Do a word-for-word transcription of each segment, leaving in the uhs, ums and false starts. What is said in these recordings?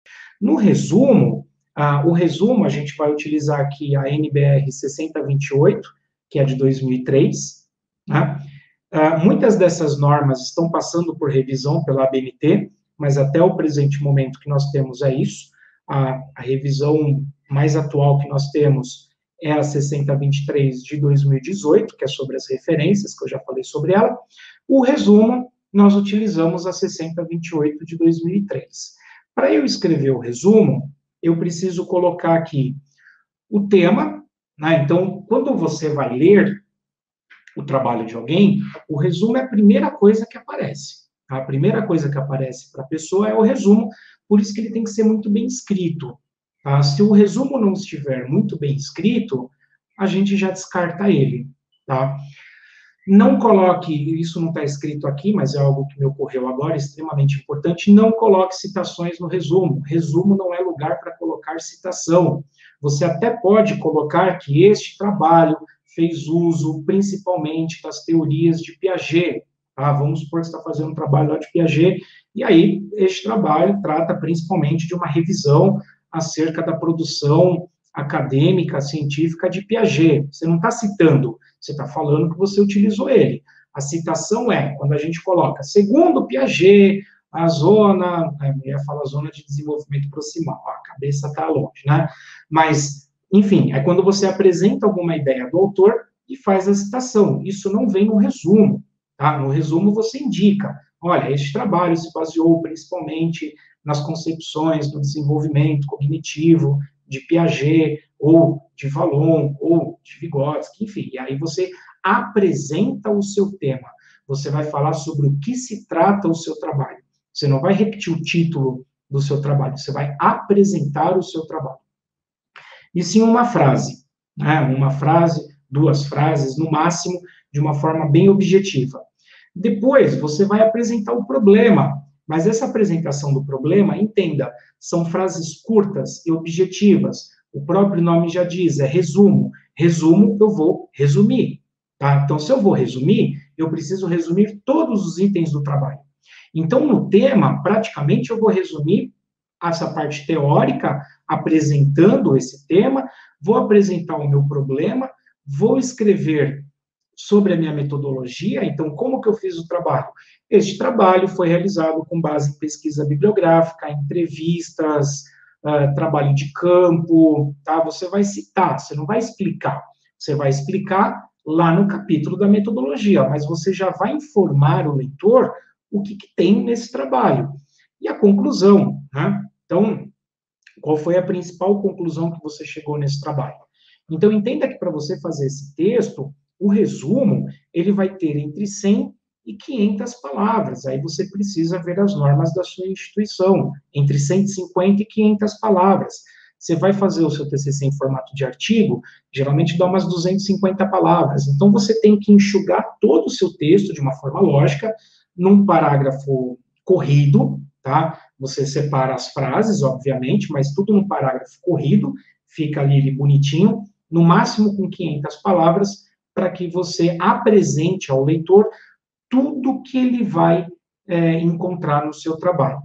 No resumo, ah, o resumo, a gente vai utilizar aqui a N B R sessenta vinte e oito, que é de dois mil e três, né? Ah, muitas dessas normas estão passando por revisão pela A B N T, mas até o presente momento que nós temos é isso. A, a revisão mais atual que nós temos é a sessenta vinte e três de dois mil e dezoito, que é sobre as referências, que eu já falei sobre ela. O resumo, nós utilizamos a sessenta vinte e oito de dois mil e três. Para eu escrever o resumo, eu preciso colocar aqui o tema, né? Então, quando você vai ler o trabalho de alguém, o resumo é a primeira coisa que aparece. A primeira coisa que aparece para a pessoa é o resumo, por isso que ele tem que ser muito bem escrito. Tá? Se o resumo não estiver muito bem escrito, a gente já descarta ele. Tá? Não coloque, isso não está escrito aqui, mas é algo que me ocorreu agora, extremamente importante, não coloque citações no resumo. Resumo não é lugar para colocar citação. Você até pode colocar que este trabalho fez uso principalmente das teorias de Piaget. Tá? Vamos supor que você está fazendo um trabalho lá de Piaget, e aí este trabalho trata principalmente de uma revisão acerca da produção acadêmica, científica de Piaget. Você não está citando, você está falando que você utilizou ele. A citação é, quando a gente coloca, segundo Piaget, a zona, eu ia falar zona de desenvolvimento proximal, a cabeça está longe, né? Mas, enfim, é quando você apresenta alguma ideia do autor e faz a citação. Isso não vem no resumo, tá? No resumo você indica, olha, este trabalho se baseou principalmente nas concepções do desenvolvimento cognitivo de Piaget, ou de Vallon, ou de Vygotsky, enfim, e aí você apresenta o seu tema. Você vai falar sobre o que se trata o seu trabalho. Você não vai repetir o título do seu trabalho, você vai apresentar o seu trabalho. E sim uma frase, né? Uma frase, duas frases, no máximo, de uma forma bem objetiva. Depois, você vai apresentar o problema, mas essa apresentação do problema, entenda, são frases curtas e objetivas. O próprio nome já diz, é resumo. Resumo, eu vou resumir. Tá? Então, se eu vou resumir, eu preciso resumir todos os itens do trabalho. Então, no tema, praticamente, eu vou resumir essa parte teórica, apresentando esse tema, vou apresentar o meu problema, vou escrever sobre a minha metodologia, então, como que eu fiz o trabalho? Este trabalho foi realizado com base em pesquisa bibliográfica, entrevistas, uh, trabalho de campo, tá? Você vai citar, você não vai explicar, você vai explicar lá no capítulo da metodologia, mas você já vai informar o leitor o que, que tem nesse trabalho. E a conclusão, né? Então, qual foi a principal conclusão que você chegou nesse trabalho? Então, entenda que para você fazer esse texto, o resumo, ele vai ter entre cem e quinhentas palavras. Aí você precisa ver as normas da sua instituição, entre cento e cinquenta e quinhentas palavras. Você vai fazer o seu T C C em formato de artigo, geralmente dá umas duzentas e cinquenta palavras. Então, você tem que enxugar todo o seu texto de uma forma lógica, num parágrafo corrido, tá? Você separa as frases, obviamente, mas tudo no parágrafo corrido, fica ali bonitinho, no máximo com quinhentas palavras, para que você apresente ao leitor tudo que ele vai é, encontrar no seu trabalho.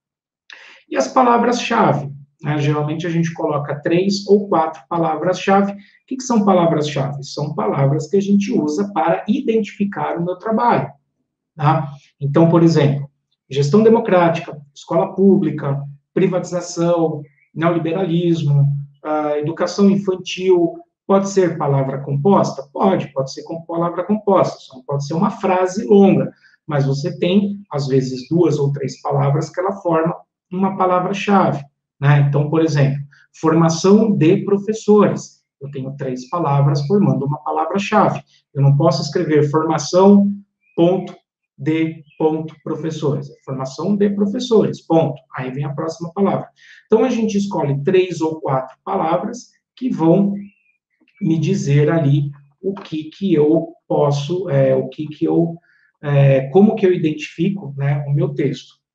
E as palavras-chave? Né? Geralmente a gente coloca três ou quatro palavras-chave. O que, que são palavras-chave? São palavras que a gente usa para identificar o meu trabalho. Tá? Então, por exemplo, gestão democrática, escola pública, privatização, neoliberalismo, educação infantil. Pode ser palavra composta? Pode, pode ser com palavra composta, só não pode ser uma frase longa, mas você tem, às vezes, duas ou três palavras que ela forma uma palavra-chave. Né? Então, por exemplo, formação de professores. Eu tenho três palavras formando uma palavra-chave. Eu não posso escrever formação, ponto, de, ponto, professores. Formação de professores, ponto. Aí vem a próxima palavra. Então, a gente escolhe três ou quatro palavras que vão me dizer ali o que que eu posso, é, o que que eu, é, como que eu identifico, né, o meu texto.